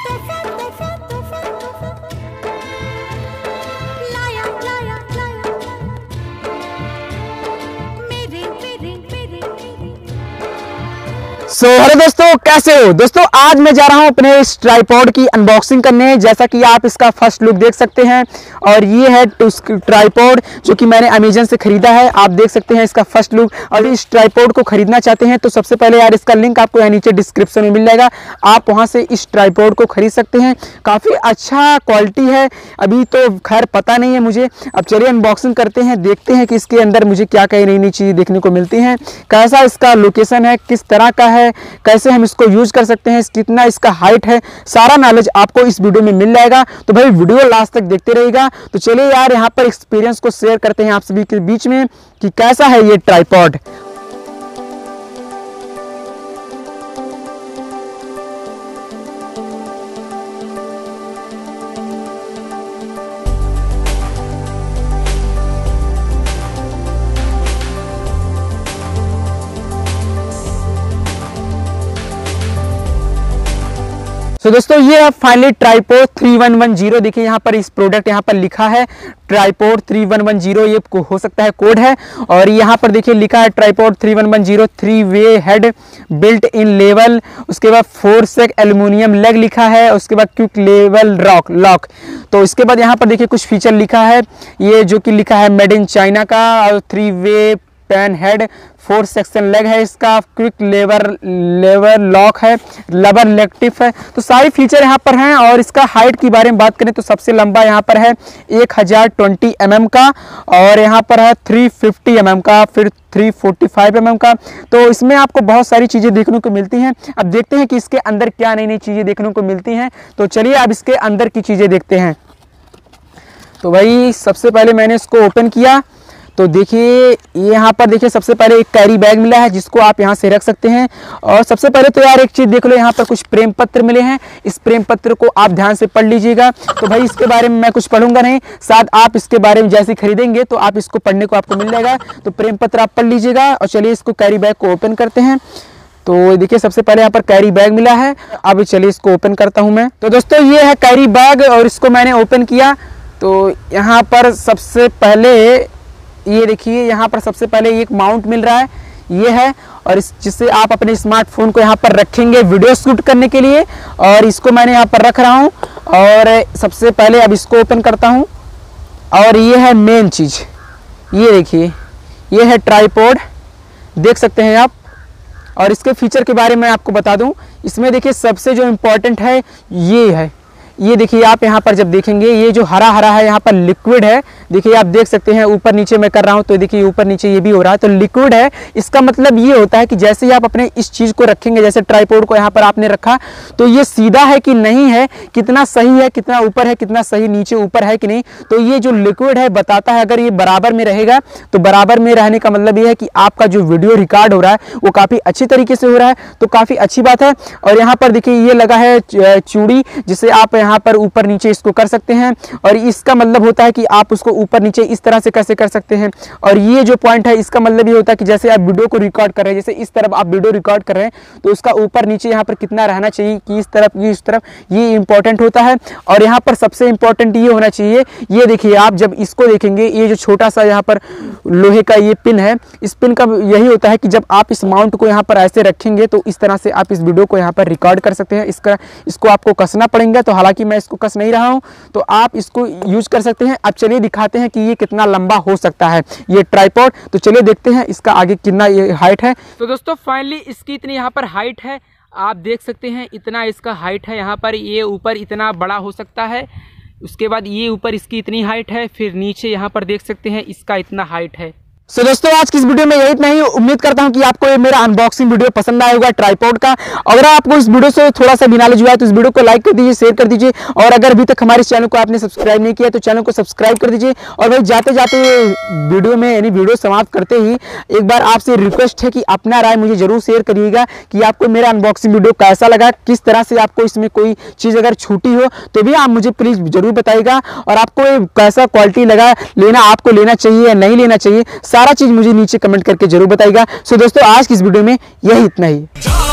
Hello दोस्तों, कैसे हो दोस्तों। आज मैं जा रहा हूं अपने इस ट्राइपॉड की अनबॉक्सिंग करने। जैसा कि आप इसका फर्स्ट लुक देख सकते हैं, और ये है ट्राइपॉड जो कि मैंने अमेजन से खरीदा है। आप देख सकते हैं इसका फर्स्ट लुक। और इस ट्राइपॉड को खरीदना चाहते हैं तो सबसे पहले यार इसका लिंक आपको यहाँ नीचे डिस्क्रिप्शन में मिल जाएगा। आप वहां से इस ट्राइपॉड को खरीद सकते हैं। काफ़ी अच्छा क्वालिटी है। अभी तो खैर पता नहीं है मुझे। अब चलिए अनबॉक्सिंग करते हैं, देखते हैं कि इसके अंदर मुझे क्या क्या नई नई चीज़ें देखने को मिलती हैं, कैसा इसका लोकेशन है, किस तरह का है, कैसे हम इसको यूज कर सकते हैं, कितना इसका हाइट है, सारा नॉलेज आपको इस वीडियो में मिल जाएगा। तो भाई वीडियो लास्ट तक देखते रहिएगा। तो चलिए यार यहाँ पर एक्सपीरियंस को शेयर करते हैं आप सभी के बीच में कि कैसा है ये ट्राइपॉड। दोस्तों ये है फाइनली ट्राइपॉड 3110। देखिए यहाँ पर इस प्रोडक्ट यहाँ पर लिखा है ट्राइपॉड 3110, ये हो सकता है कोड है। और यहाँ पर देखिए लिखा है tripod 3110 3 way head built in level. उसके बाद 4 सेक एल्यूमिनियम लेग लिखा है। उसके बाद क्विक लेवल लॉक। तो इसके बाद यहाँ पर देखिए कुछ फीचर लिखा है, ये जो कि लिखा है मेड इन चाइना का। और 3 way pan head, 4 section leg है इसका, क्विक लेवर लॉक है, लबर इलेक्टिव है। तो सारे फीचर यहाँ पर हैं। और इसका हाइट की बारे में बात करें तो सबसे लंबा यहाँ पर है 1020 mm का, और यहाँ पर है 350 mm का, फिर 345 mm का। तो इसमें आपको बहुत सारी चीज़ें देखने को मिलती हैं। अब देखते हैं कि इसके अंदर क्या नई नई चीज़ें देखने को मिलती हैं। तो चलिए अब इसके अंदर की चीज़ें देखते हैं। तो भाई सबसे पहले मैंने इसको ओपन किया तो देखिए यहाँ पर देखिए सबसे पहले एक कैरी बैग मिला है जिसको आप यहाँ से रख सकते हैं। और सबसे पहले तो यार एक चीज़ देख लो, यहाँ पर कुछ प्रेम पत्र मिले हैं। इस प्रेम पत्र को आप ध्यान से पढ़ लीजिएगा। तो भाई इसके बारे में मैं कुछ पढ़ूंगा नहीं, शायद आप इसके बारे में जैसे खरीदेंगे तो आप इसको पढ़ने को आपको मिल जाएगा। तो प्रेम पत्र आप पढ़ लीजिएगा। और चलिए इसको कैरी बैग को ओपन करते हैं। तो देखिए सबसे पहले यहाँ पर कैरी बैग मिला है। अब चलिए इसको ओपन करता हूँ मैं। तो दोस्तों ये है कैरी बैग और इसको मैंने ओपन किया। तो यहाँ पर सबसे पहले ये देखिए, यहाँ पर सबसे पहले एक माउंट मिल रहा है, ये है। और जिससे आप अपने स्मार्टफोन को यहाँ पर रखेंगे वीडियो शूट करने के लिए। और इसको मैंने यहाँ पर रख रहा हूँ। और सबसे पहले अब इसको ओपन करता हूँ। और ये है मेन चीज़, ये देखिए, ये है ट्राइपॉड, देख सकते हैं आप। और इसके फीचर के बारे में आपको बता दूँ, इसमें देखिए सबसे जो इम्पोर्टेंट है ये है। ये देखिए आप यहाँ पर जब देखेंगे, ये जो हरा हरा है यहाँ पर लिक्विड है। देखिए आप देख सकते हैं, ऊपर नीचे मैं कर रहा हूँ तो देखिए ऊपर नीचे ये भी हो रहा है, तो लिक्विड है। इसका मतलब ये होता है कि जैसे ही आप अपने इस चीज़ को रखेंगे, जैसे ट्राइपॉड को यहाँ पर आपने रखा, तो ये सीधा है कि नहीं है, कितना सही है, कितना ऊपर है, कितना सही नीचे ऊपर है कि नहीं। तो ये जो लिक्विड है बताता है। अगर ये बराबर में रहेगा तो बराबर में रहने का मतलब ये है कि आपका जो वीडियो रिकॉर्ड हो रहा है वो काफ़ी अच्छी तरीके से हो रहा है, तो काफ़ी अच्छी बात है। और यहाँ पर देखिए ये लगा है चूड़ी, जिसे आप यहाँ पर ऊपर नीचे इसको कर सकते हैं। और इसका मतलब होता है कि आप उसको ऊपर नीचे इस तरह से कैसे कर सकते हैं। और ये जो पॉइंट है इसका मतलब ये होता है कि जैसे आप वीडियो को रिकॉर्ड कर रहे हैं, जैसे इस तरफ आप वीडियो रिकॉर्ड कर रहे हैं, तो उसका ऊपर नीचे यहाँ पर कितना रहना चाहिए, कि इस तरफ ये इस तरफ, ये इंपॉर्टेंट होता है। और यहाँ पर सबसे इंपॉर्टेंट ये होना चाहिए, ये देखिए आप जब इसको देखेंगे, ये जो छोटा सा यहाँ पर लोहे का ये पिन है, इस पिन का यही होता है कि जब आप इस माउंट को यहाँ पर ऐसे रखेंगे तो इस तरह से आप इस वीडियो को यहाँ पर रिकॉर्ड कर सकते हैं। इसको आपको कसना पड़ेगा। तो हालांकि मैं इसको कस नहीं रहा हूँ, तो आप इसको यूज कर सकते हैं। अब चलिए दिखाते हैं कि ये कितना लंबा हो सकता है ये ट्राइपॉड। तो चलिए देखते हैं इसका आगे कितना ये हाइट है। तो दोस्तों फाइनली इसकी इतनी यहाँ पर हाइट है, आप देख सकते हैं इतना इसका हाइट है। यहाँ पर ये ऊपर इतना बड़ा हो सकता है, उसके बाद ये ऊपर इसकी इतनी हाइट है, फिर नीचे यहाँ पर देख सकते हैं इसका इतना हाइट है। सो दोस्तों आज की इस वीडियो में यही इतना ही। उम्मीद करता हूं कि आपको ये मेरा अनबॉक्सिंग वीडियो पसंद आया होगा ट्राइपॉड का। अगर आपको इस वीडियो से थोड़ा सा भी नॉलेज हुआ है तो इस वीडियो को लाइक कर दीजिए, शेयर कर दीजिए। और अगर अभी तक हमारे चैनल को आपने सब्सक्राइब नहीं किया तो चैनल को सब्सक्राइब कर दीजिए। और भाई जाते जाते वीडियो में यानी वीडियो समाप्त करते ही एक बार आपसे रिक्वेस्ट है कि अपना राय मुझे जरूर शेयर करिएगा कि आपको मेरा अनबॉक्सिंग वीडियो कैसा लगा, किस तरह से आपको इसमें कोई चीज़ अगर छूटी हो तो भी आप मुझे प्लीज़ जरूर बताइएगा। और आपको कैसा क्वालिटी लगा, आपको लेना चाहिए या नहीं लेना चाहिए, सारा चीज़ मुझे नीचे कमेंट करके जरूर बताइएगा। सो दोस्तों आज की इस वीडियो में यही इतना ही।